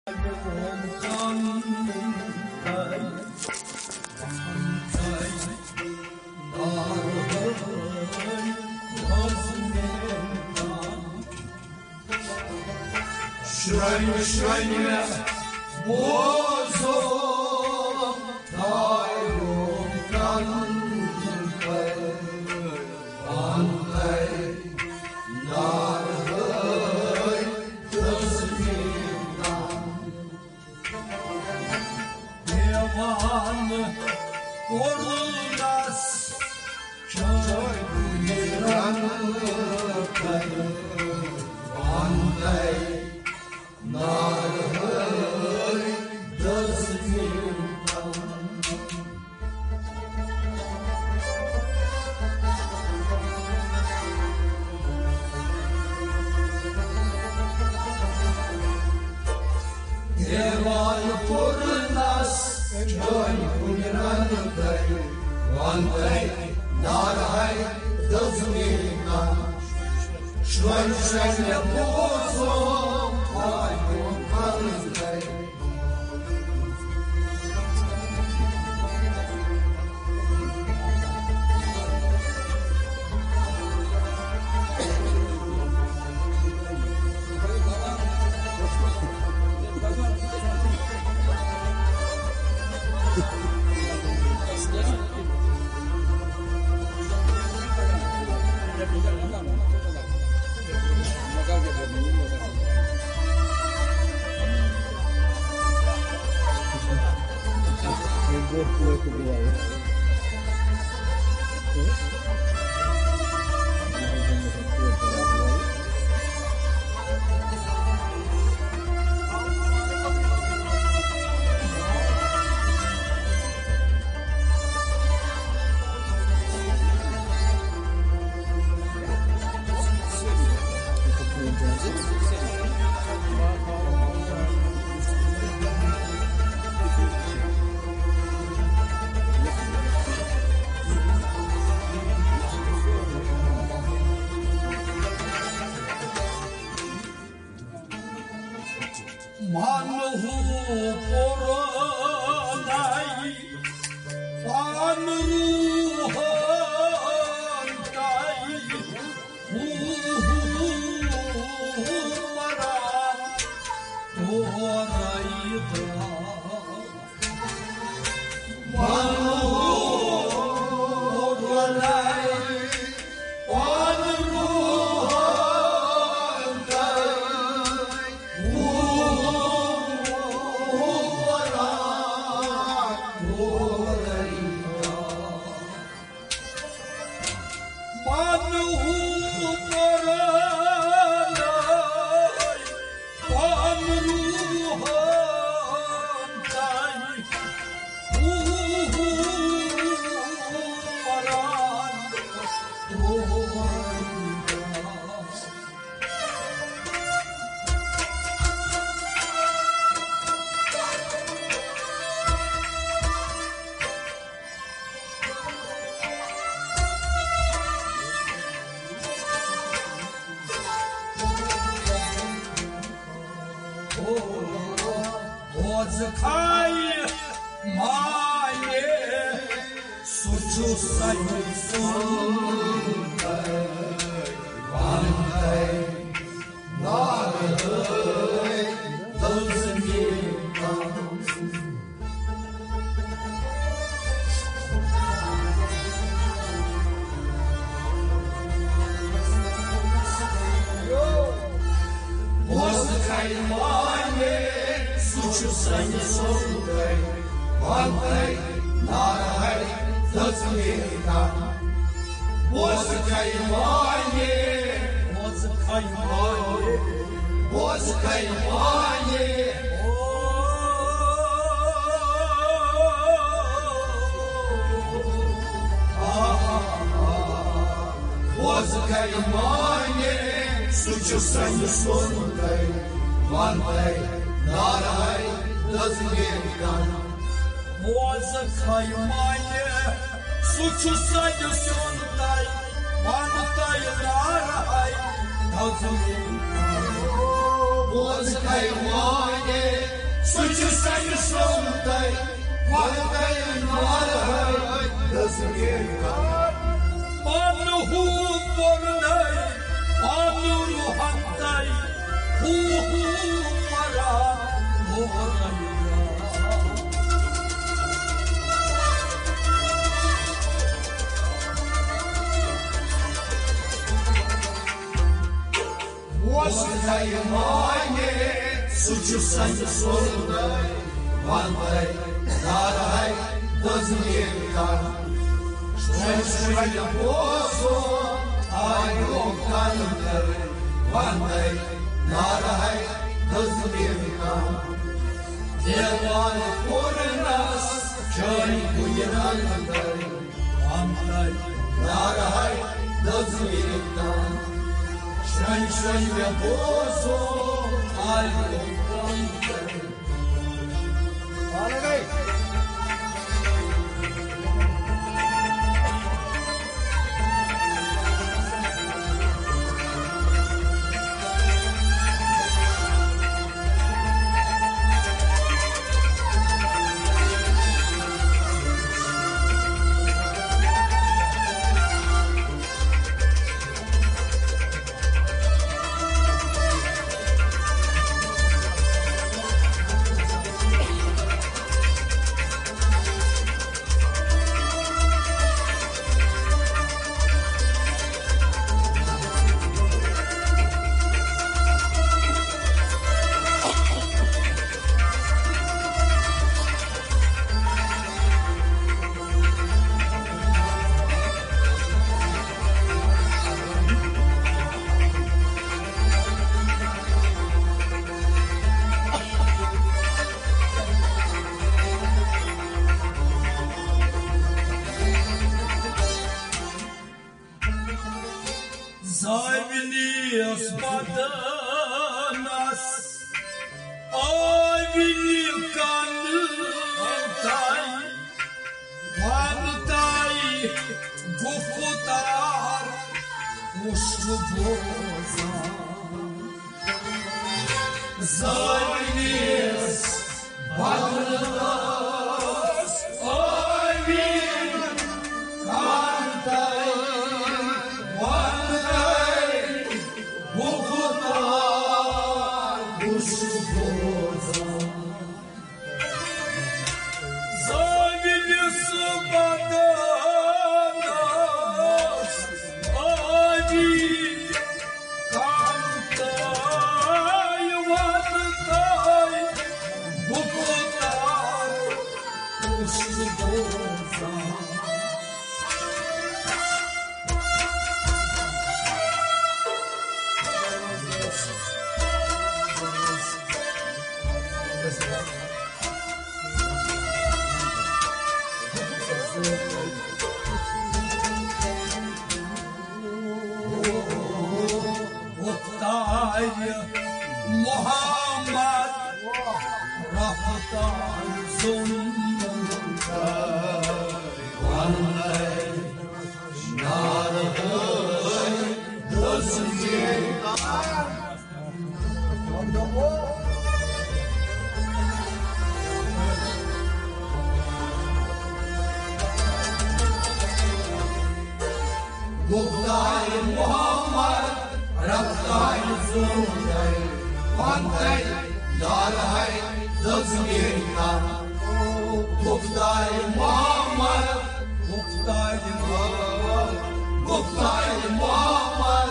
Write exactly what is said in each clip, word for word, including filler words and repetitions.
Schreine, Schreine, Bozo, Tayum, Kankai, Ankai, Narhai, Tasmina. Devan, Korunas, Choy, Nirankai, Ankai, Narhai, Tasmina. Devan Purnas, Joy Punrankai, Vankai, Narhai, Tasmina. Shwan Shwan Bozo, Tayum Kankai. Manhu Puranai, Panruhantai, Huhumaran, Toraida. Manhu Puranai, Ozkai Maye Suchu Sayu Sunkai Vankai Narhai Tasmina. Ozkai Maye Suchu Sayu Sunkai Vankai Narhai Tasmina. Ozkai Maye, Ozkai Maye, Ozkai Maye, Ozkai Maye, Suchu Sayu Sunkai Vankai Narhai Tasmina. Ozkai Maye, Suchu Sayu Sunkai Vankai Narhai Tasmina. Возкай моне, сучусай сонтай, валкай нарай, дазмирка. Anu hu pornai, anu ruhantai, hu hu mara moraya. Возкай моне, сучусай сонтай, валкай нарай, дазмирка. Швейя бозо, айо кантер, вандай, нарай, дазмирка. Деван порнас, чай куйрантер, вандай, нарай, дазмирка. Швейя бозо, айо кантер. Аллегай. Zayvinias badanas, ayvini kanutai, vanutai gufutar, ushtuboza. Zayvinias badanas, ayvini kanutai. Muhammad Rahmatal Sunday Vanday Narhay Dazmirka. Guptai Muhammad Rahmatal Sunday Vanday Narhay Dazmirka. Guptai Muhammad, Guptai Muhammad, Guptai Muhammad.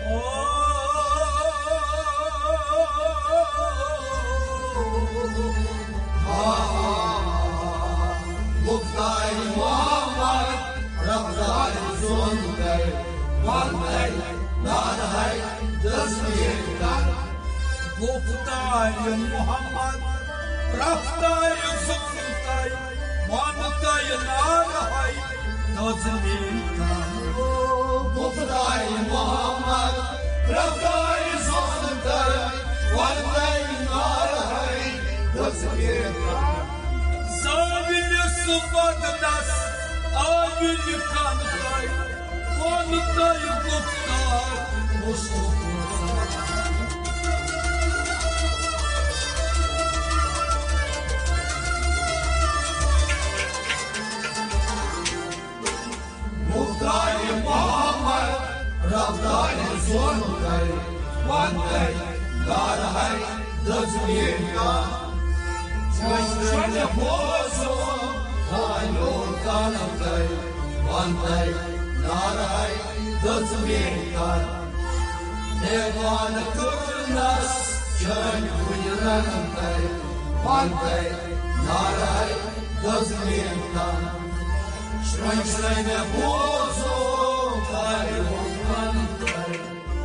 Guptai Muhammad Rahmatal Sunday Vanday Narhay Dazmirka. Guptai Muhammad Rahmatal Sunday Vanday Narhay Dazmirka. Guptai Muhammad Rahmatal Sunday Vanday Narhay Dazmirka. Zavili subadnas avili kantai Vanday Guptai Mustafa. Schön der Poso, Hallo Kanamtai, Vantai, Narai, Dazmikan. Devana Kurnas, Schön Kunyanantai, Vantai, Narai, Dazmikan. Schön, schön der Poso, Hallo Kanamtai.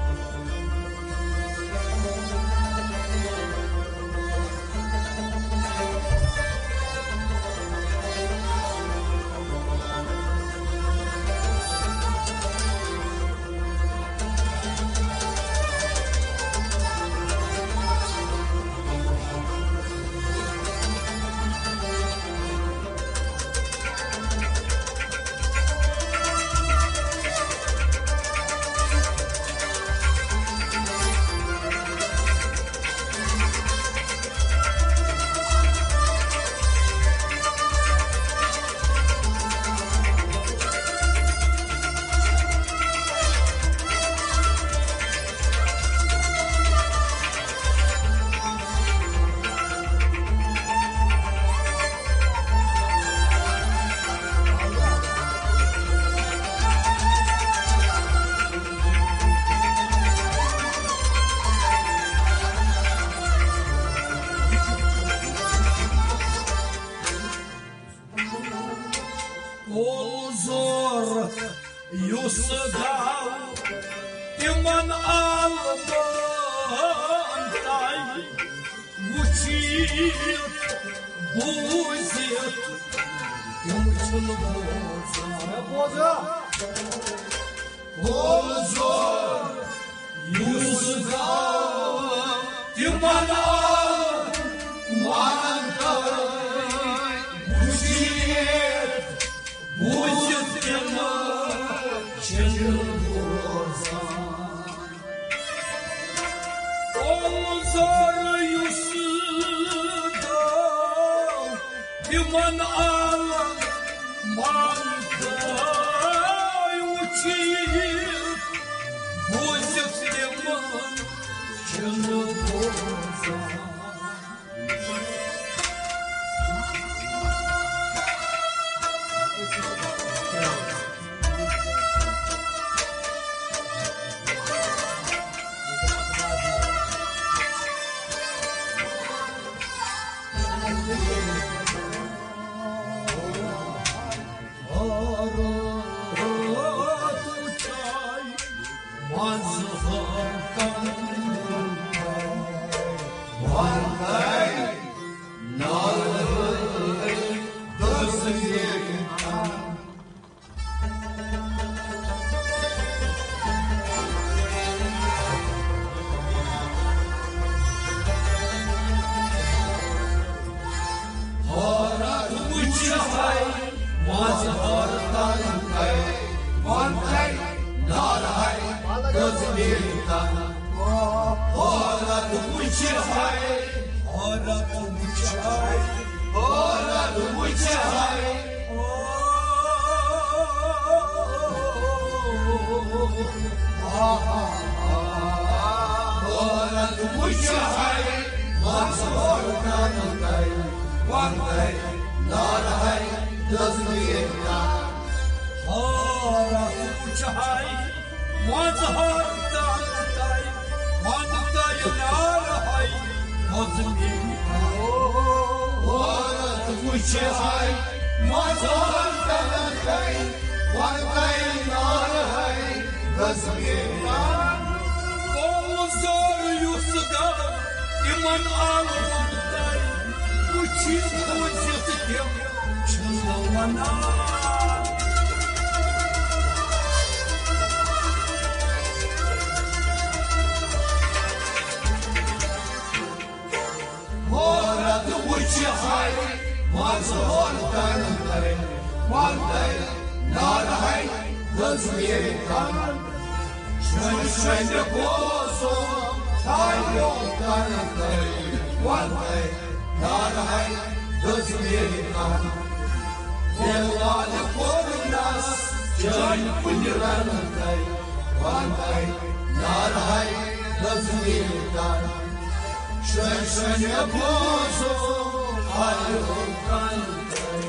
Ozor Yusdal Iman Almantai Vuchit Buzit Yumchul Boza Ozor Yusdal Iman Almantai Vuchit Будет тема, черноза. Озор Юсудал, Иман Алмантай учит. Будет тема, черноза. Шешеня Божу, алюкантай.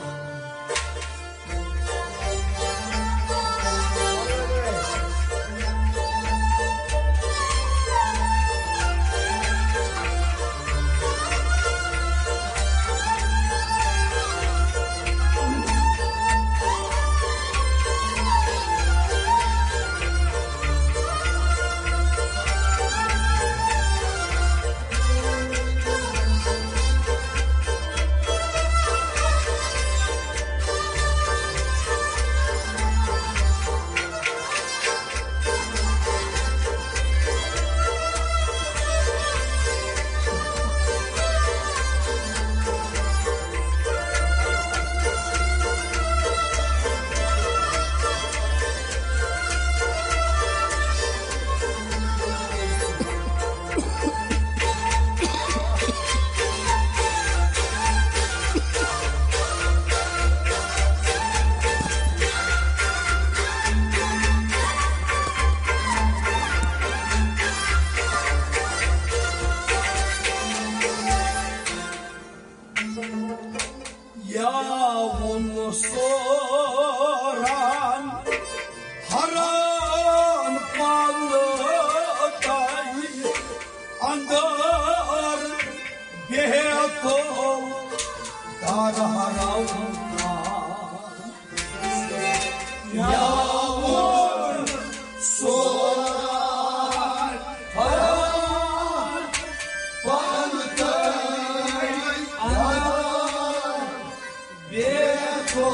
Yavun soran haram kanlıtay andar beto dar haramda Yavun soran haram kanlıtay andar beto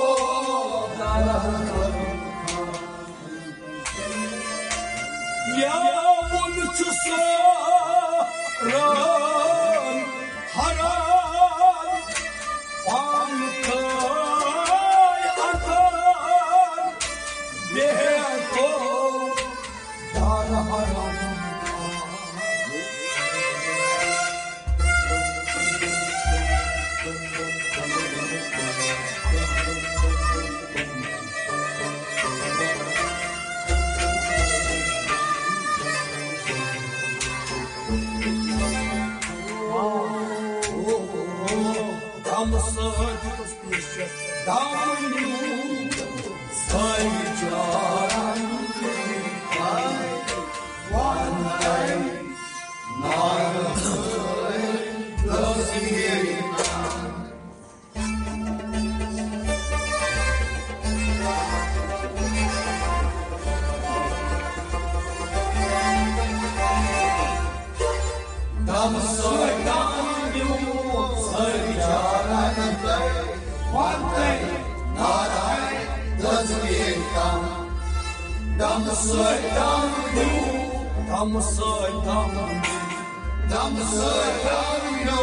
Yavun çısaran haram pankay atar beto dar haram Damnu saycaran ay vanday narhay dazirina Damsoy damnu saycaran ay vanday narhay dazirina Damsoy damnu Damsoy damnu Damsoy damnu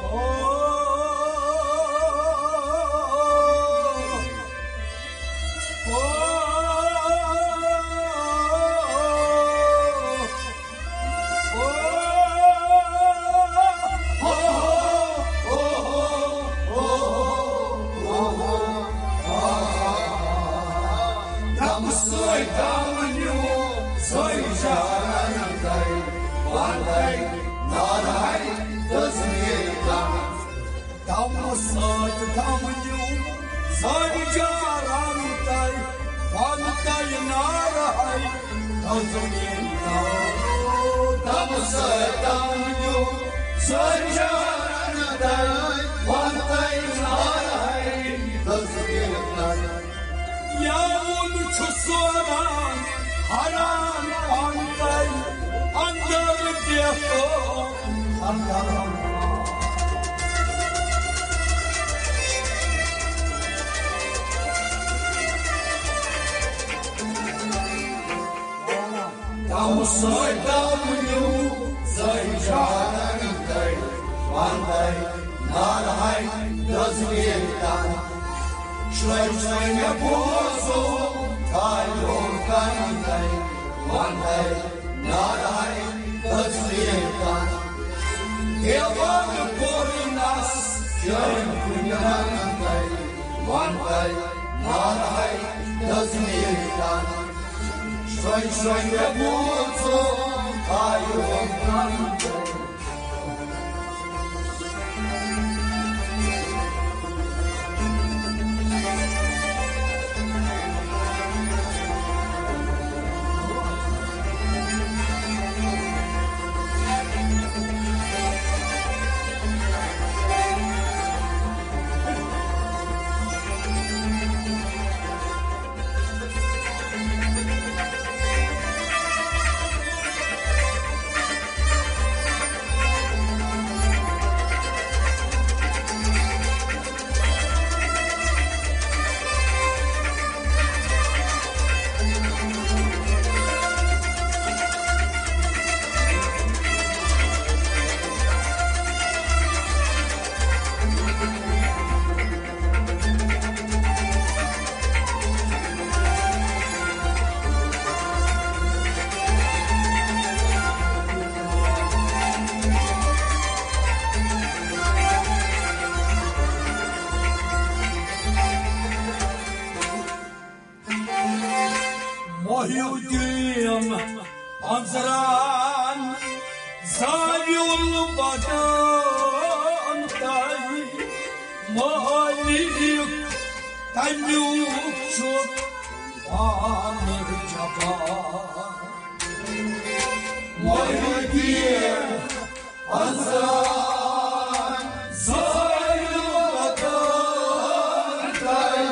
Soy damnu, soy jaranday, vanday, narhay, dazirina. Damsoy damnu, soy jaranday, vanday, narhay, dazirina. Damsoy damnu, soy jaranday, vanday, narhay, dazirina. Yavun çısaran haram pankay andar beto haram Damsoy damnu soy jaranday vanday narhay dazirina Shloy shloy me bozo, tayon kanday, vanday, narhay, dazirina. Evan porinas, kyan kunyanday, vanday, narhay, dazirina. Shloy shloy me bozo, tayon kanday, Ayudim Anzaran Zavul Badan Tay Malik Tanyuk Chuk Amir Jabbar Ayudim Anzaran Zavul Badan Tay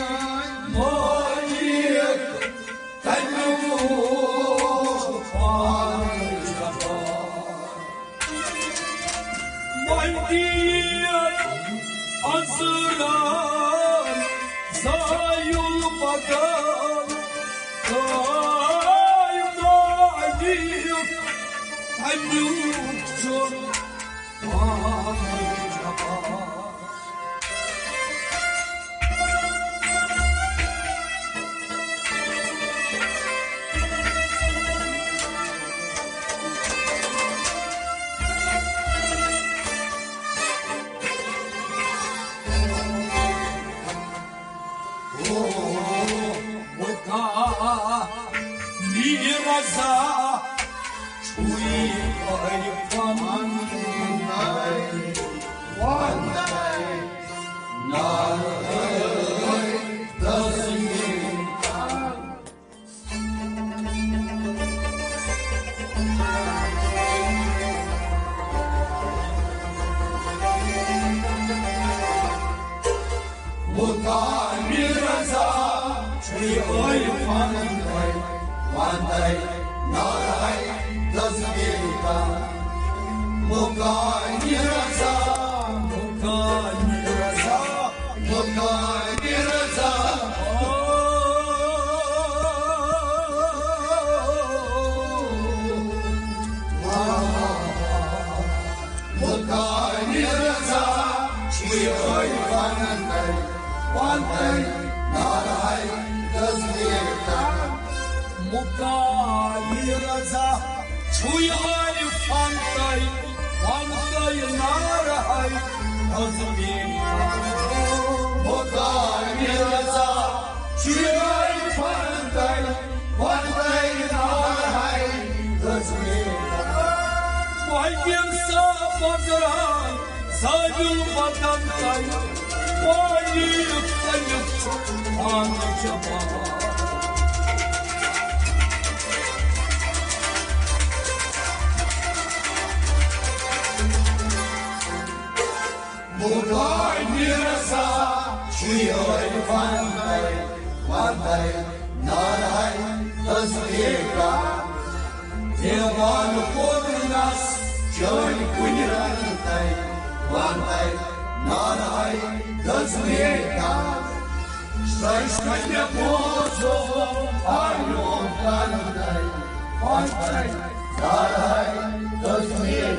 Malik Tanyuk Amir Jabbar Ayudim Anzaran Zavul Badan Tay Malik Tanyuk Chuk Amir Jabbar Miraza, chui ay pamanay, one day, naray dasmintan. Muka miraza, chui ay pamanay. One day, naray dasmintan. Muka niraza, muka niraza, muka niraza. Muka niraza, chui ay panay. One day, naray dasmintan. Muka niraza, chui ay panay. One day, naray dasmintan. Muka niraza, chui ay panay. One day, naray dasmintan. Mayim sa Anzaran, Zavul Badan Tay, Malik Tanyuk Chuk Amir Jabbar. Muka niraza, chui ay panay. One day, naray dasmintan. Devan Purnas, Joy Kunirantay, one day, naray dasmintan. Shraishkanya Pozo, Ayom Kanday, one day, naray dasmintan.